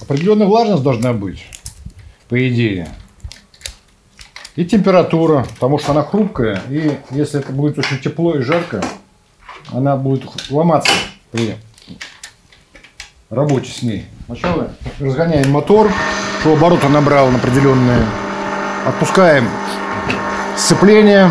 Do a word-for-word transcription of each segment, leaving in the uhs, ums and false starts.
Определенная влажность должна быть, по идее. И температура, потому что она хрупкая. И если это будет очень тепло и жарко, она будет ломаться при работе с ней. Сначала разгоняем мотор, чтобы обороты набрал определенные. Отпускаем сцепление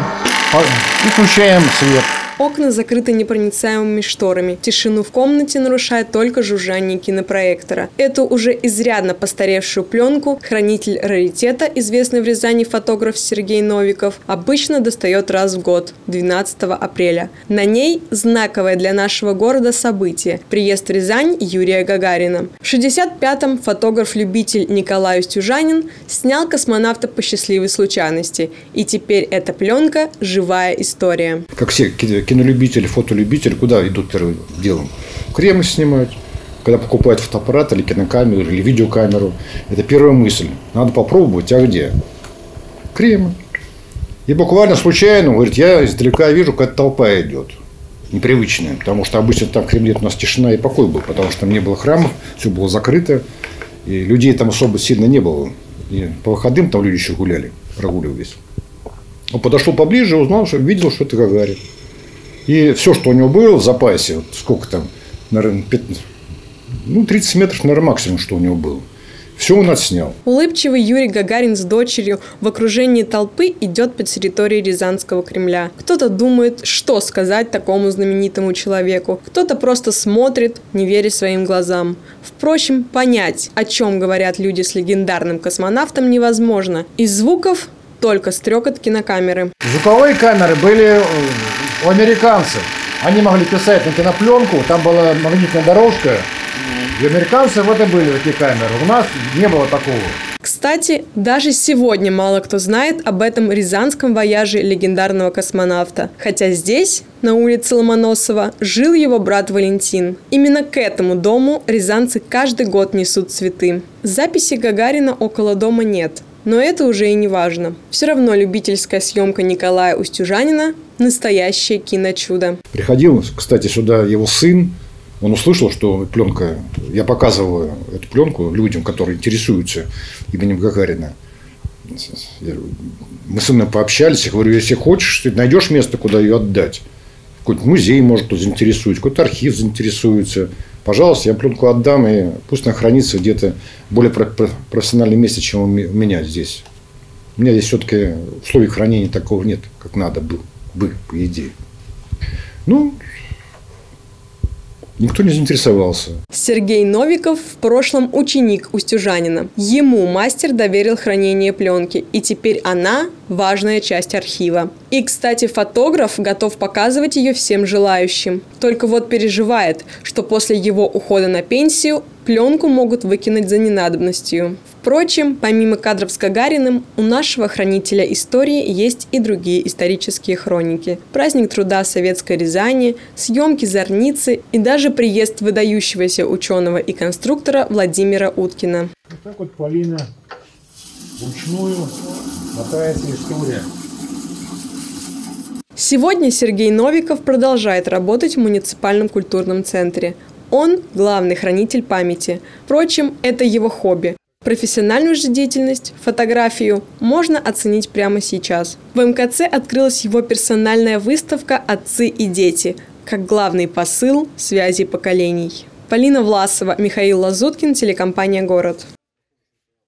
и включаем свет. Окна закрыты непроницаемыми шторами. Тишину в комнате нарушает только жужжание кинопроектора. Эту уже изрядно постаревшую пленку хранитель раритета, известный в Рязани фотограф Сергей Новиков, обычно достает раз в год, двенадцатого апреля. На ней знаковое для нашего города событие – приезд в Рязань Юрия Гагарина. В шестьдесят пятом фотограф-любитель Николай Устюжанин снял космонавта по счастливой случайности. И теперь эта пленка – живая история. Как все кинолюбители, фотолюбители, куда идут первым делом? Кремль снимать. Когда покупают фотоаппарат или кинокамеру, или видеокамеру. Это первая мысль. Надо попробовать, а где? Кремль. И буквально случайно, он говорит, я издалека вижу, какая-то толпа идет. Непривычная. Потому что обычно там в Кремле у нас тишина и покой был. Потому что там не было храмов, все было закрыто. И людей там особо сильно не было. И по выходным там люди еще гуляли, прогуливались. Он подошел поближе, узнал, что видел, что это Гагарин. И все, что у него было в запасе, вот сколько там, наверное, пятнадцать, ну, тридцать метров, наверное, максимум, что у него было. Все он отснял. Улыбчивый Юрий Гагарин с дочерью в окружении толпы идет по территории Рязанского Кремля. Кто-то думает, что сказать такому знаменитому человеку. Кто-то просто смотрит, не веря своим глазам. Впрочем, понять, о чем говорят люди с легендарным космонавтом, невозможно. Из звуков только стрекот кинокамеры. Звуковые камеры были у американцев. Они могли писать на кинопленку, там была магнитная дорожка. И американцы вот и были такие камеры. У нас не было такого. Кстати, даже сегодня мало кто знает об этом рязанском вояже легендарного космонавта. Хотя здесь, на улице Ломоносова, жил его брат Валентин. Именно к этому дому рязанцы каждый год несут цветы. Записи Гагарина около дома нет. Но это уже и не важно. Все равно любительская съемка Николая Устюжанина – настоящее киночудо. Приходил, кстати, сюда его сын. Он услышал, что пленка, я показываю эту пленку людям, которые интересуются именем Гагарина. Мы с сыном пообщались, я говорю, если хочешь, ты найдешь место, куда ее отдать. Какой-то музей, может, кто заинтересуется, какой-то архив заинтересуется. Пожалуйста, я пленку отдам, и пусть она хранится где-то в более профессиональном месте, чем у меня здесь. У меня здесь все-таки условий хранения такого нет, как надо бы, бы по идее. Ну, никто не заинтересовался. Сергей Новиков в прошлом ученик Устюжанина. Ему мастер доверил хранение пленки, и теперь она – важная часть архива. И, кстати, фотограф готов показывать ее всем желающим. Только вот переживает, что после его ухода на пенсию пленку могут выкинуть за ненадобностью. Впрочем, помимо кадров с Гагариным, у нашего хранителя истории есть и другие исторические хроники. Праздник труда советской Рязани, съемки Зорницы и даже приезд выдающегося ученого и конструктора Владимира Уткина. Вот так вот Полина вручную мотается история. Сегодня Сергей Новиков продолжает работать в муниципальном культурном центре. Он – главный хранитель памяти. Впрочем, это его хобби. Профессиональную же деятельность, фотографию, можно оценить прямо сейчас. В эм ка цэ открылась его персональная выставка «Отцы и дети» как главный посыл связи поколений. Полина Власова, Михаил Лазуткин, телекомпания «Город».